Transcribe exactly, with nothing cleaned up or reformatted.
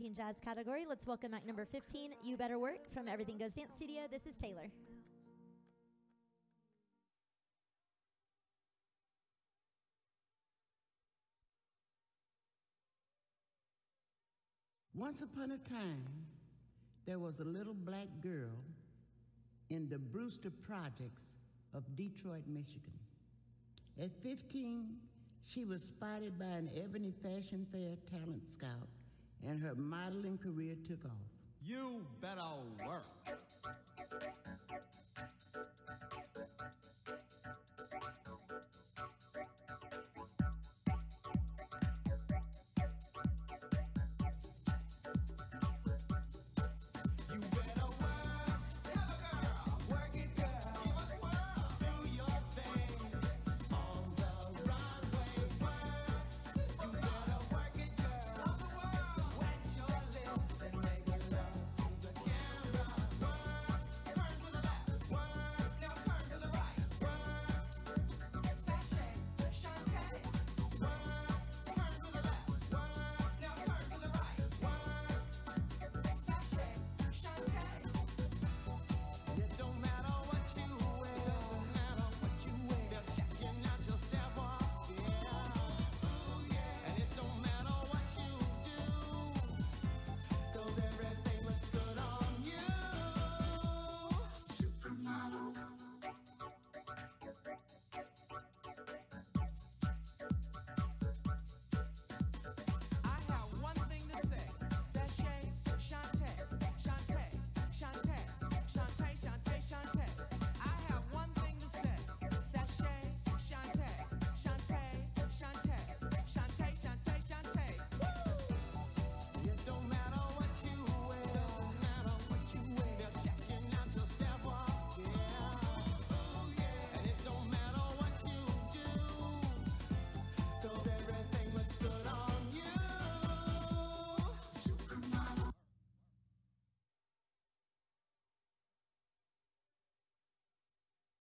fifteen Jazz category. Let's welcome act number fifteen, You Better Work, from Everything Goes Dance Studio. This is Taeler. Once upon a time, there was a little black girl in the Brewster Projects of Detroit, Michigan. At fifteen, she was spotted by an Ebony Fashion Fair talent scout, and her modeling career took off. You better work.